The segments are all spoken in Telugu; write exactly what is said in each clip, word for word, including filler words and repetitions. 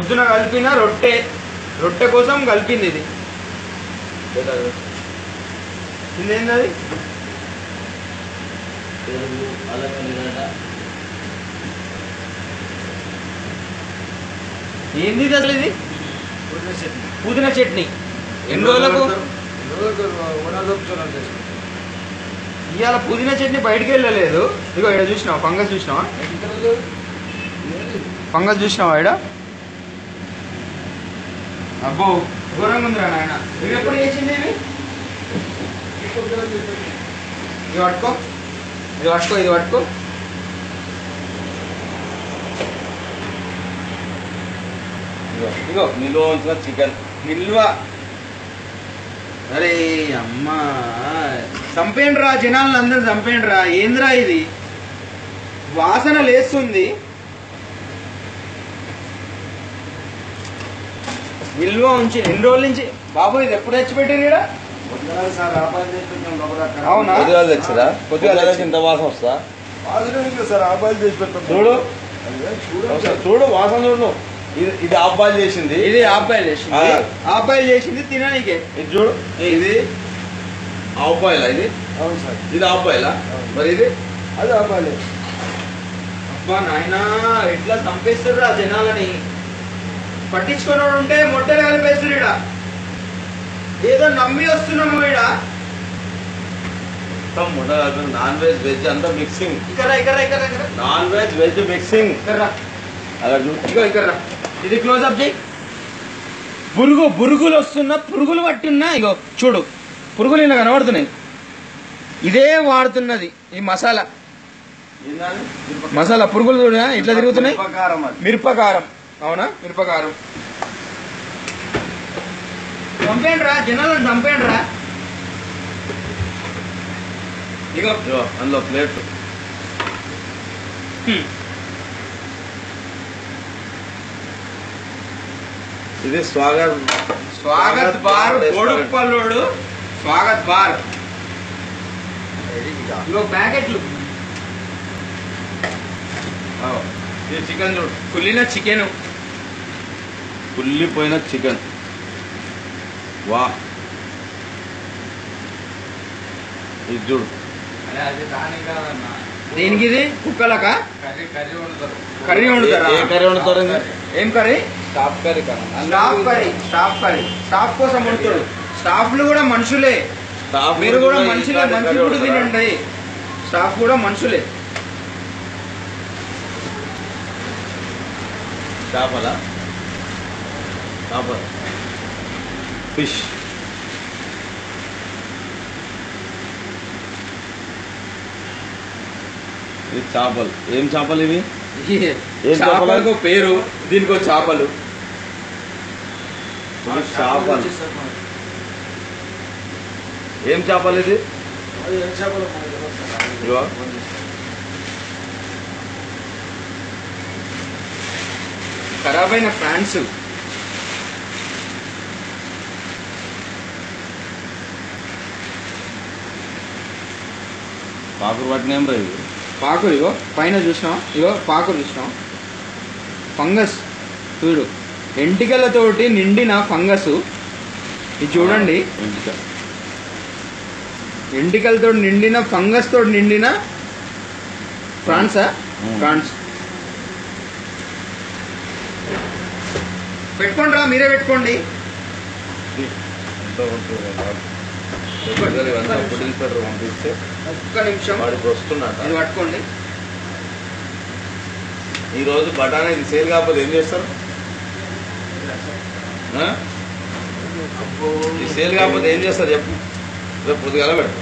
పొద్దున కలిపిన రొట్టె రొట్టె కోసం కలిపింది ఇది. ఇదేంటది? ఏంది అసలు ఇది? పుదీనా చట్నీ. ఎన్ని రోజులకు? ఇవాళ పుదీనా చట్నీ బయటికి వెళ్ళలేదు. ఇగో ఇక్కడ చూసినావా ఫంగస్? చూసినావా ఫంగస్? చూసినావా ఇక్కడ? అబ్బో ఘోరంగా ఉందిరా నాయన. ఇవి ఎప్పుడు చేసింది? ఇవి ఇది పట్టుకో, ఇది పట్టుకో, ఇది పట్టుకో. ఇగో నిల్వ ఉంచిన చికెన్. నిల్వ. అరే అమ్మా, చంపేయండి రా జనాలను అందరూ, చంపేయండి రా. ఏంద్రా ఇది? వాసన లేస్తుంది. నిల్వ ఉంచి ఎన్ని రోజుల నుంచి బాబు? ఇది ఎప్పుడు తెచ్చి పెట్టారు ఇక్కడ? అవునా? తెచ్చదా? కొద్దిగా ఇంత వాసన వస్తా సార్. ఆబాయిల్ చేసి పెట్టాం. చూడు చూడు వాసన చూడు. ఇది ఇది హాఫ్ బాయిల్ చేసింది. ఇది హాఫ్ బాయిల్ చేసింది. హాఫ్ బాయిల్ చేసింది తిననీకే. ఇది చూడు, ఇది హాఫ్ బాయిల్. ఇది అవును సార్. ఇది హాఫ్ బాయిల్. మరి ఇది అది హాఫ్ బాయిల్. అబ్బా నాయనా, ఎట్లా చంపేస్తారు ఆ జనాలని. పట్టించుకుని ఉంటే మొట్టలు కలిపేస్తారు ఇడ. ఏదో నమ్మి వస్తున్నాము ఇడ. నాన్ వెజ్ వెజ్ అంతా మిక్సింగ్. ఇక్కడ ఇక్కడ ఇక్కడ నాన్ వెజ్ వెజ్ మిక్సింగ్. అలా ఇగో ఇక్కడ ఇది క్లోజ్ అప్ చేయి. పురుగు పురుగులు వస్తున్నా, పురుగులు పట్టున్నా. ఇగో చూడు, పురుగులు ఇలా కనబడుతున్నాయి. ఇదే వాడుతున్నది ఈ మసాలా. మసాలా పురుగులు చూడ ఇట్లా తిరుగుతున్నాయి. మిరపకారం. అవునా? మిరపకారం. చంపేయండి రా జనాలను, చంపేయండి రా. ఇగో అందులో ప్లేట్. ఇది స్వాగత్ స్వాగత్ బార్ కోడుపల్లోడు. స్వాగత్ బార్. ఇగో ప్యాకెట్లు. ఇది చికెన్ చూడు, కుళ్ళిన చికెన్. కుళ్ళిపోయిన చికెన్. వా ఇది చూడు. దేనికి ఇది? కుక్కలక కర్రీ వండుతారా? ఏ కర్రీ వండుతారు? ఏం curry? Staff curry. Staff curry. Staff curry. Staff కోసం వండుతాడు. స్టాఫ్లు కూడా మనుషులే. మీరు కూడా మనుషులే. మంచి ఫుడ్ తినండి. స్టాఫ్ కూడా మనుషులే. చేపలా? చేపల ఫిష్. ఇది చేపలు. ఏం చేపలు ఇవి? చేపలకు పేరు, దీనికో చేపలు. చేపలు ఏం చేపలు ఇది? ఖరాబ్ అయిన ఫ్రాన్స్. పాకురు పట్టిన ఏం రా ఇది? పాకురు. ఇగో పైన చూసినాం. ఇగో పాకురు చూసినాం. ఫంగస్ చూడు, ఎంటికలతోటి నిండిన ఫంగస్. ఇది చూడండి, ఎంటికలతో నిండిన ఫంగస్ తోటి నిండిన ఫ్రాన్సా? ఫ్రాన్స్. పెట్టుకోండి రా, మీరే పెట్టుకోండి. ఒక్క నిమిషం వాడికి వస్తున్నట్టు ఇది పట్టుకోండి. ఈరోజు బఠానీ ఇది సేల్ కాకపోతే ఏం చేస్తారు? ఈ సేల్ కాకపోతే ఏం చేస్తారు చెప్పు? రేపు పొద్దుగాల పెడతాం.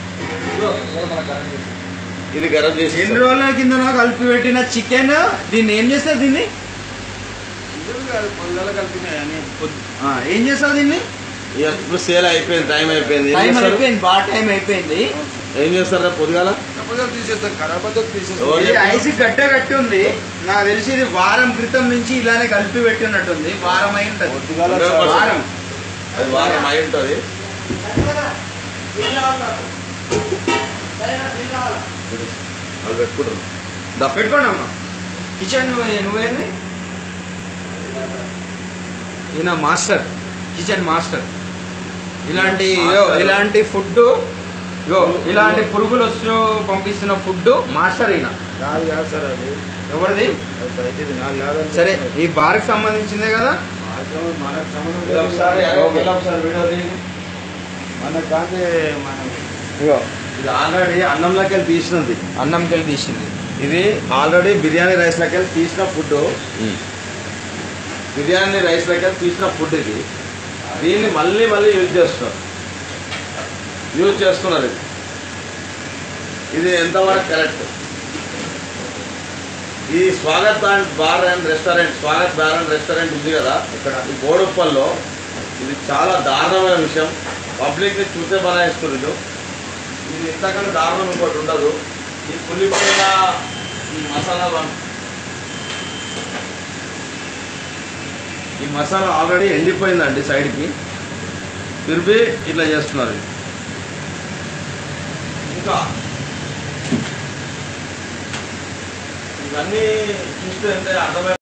ఇది గరం చేసి ఎన్ని రోజుల కింద కలిపి పెట్టిన చికెన్. దీన్ని ఏం చేస్తారు? దీన్ని ఏం చేస్తారు? దీన్ని ఇప్పుడు సేల్ అయిపోయింది, టైం అయిపోయింది. టైం అయిపోయింది, బాగా టైం అయిపోయింది. ఏం చేస్తారు రేపు పొద్దుగాల? ఐసి గడ్డ కట్టి ఉంది. నాకు తెలిసి ఇది వారం క్రితం నుంచి ఇలానే కలిపి పెట్టినట్టుంది. వారం అయి ఉంటుంది. వారం అది వారం అయి ఉంటుంది. వాళ్ళు పెట్టుకుంటారు. పెట్టుకోండి అమ్మా. కిచెన్ నువ్వేంది? ఈయన మాస్టర్, కిచెన్ మాస్టర్. ఇలాంటి ఇలాంటి ఫుడ్ ఇలాంటి పురుగులు వస్తూ పంపిస్తున్న ఫుడ్ మాస్టర్ ఈయన. నాది కాదు సార్ అది. ఎవరిది? ఇది నాది కాదు. సరే, ఈ బార్కి సంబంధించిందే కదా. మనకు సంబంధం ఇది ఒకసారి లేదు. ఒకసారి వీడియో తీయండి. మనకు కాదే మనం ఇగో ఇది ఆల్రెడీ అన్నంలోకి వెళ్ళి తీసినది. అన్నంకి వెళ్ళి తీసింది. ఇది ఆల్రెడీ బిర్యానీ రైస్లోకి వెళ్ళి తీసిన ఫుడ్. బిర్యానీ రైస్లోకి వెళ్ళి తీసిన ఫుడ్ ఇది. దీన్ని మళ్ళీ మళ్ళీ యూజ్ చేస్తున్నారు యూజ్ చేస్తున్నారు ఇది ఇది ఎంతవరకు కరెక్ట్? ఈ Swagat and bar and restaurant Swagat bar and restaurant ఉంది కదా ఇక్కడ ఈ బోడుప్పల్లో, ఇది చాలా దారుణమైన విషయం. పబ్లిక్ని చూసే బనాయిస్తున్నారు. ఇది ఇంతకంటే దారుణం ఇంకోటి ఉండదు. ఈ కుళ్ళిపోయిన ఈ మసాలా ఈ మసాలా ఆల్రెడీ ఎండిపోయిందండి సైడ్కి. తిరిగి ఇట్లా చేస్తున్నారు. ఇంకా ఇవన్నీ చూస్తే అంటే అర్థమైంది.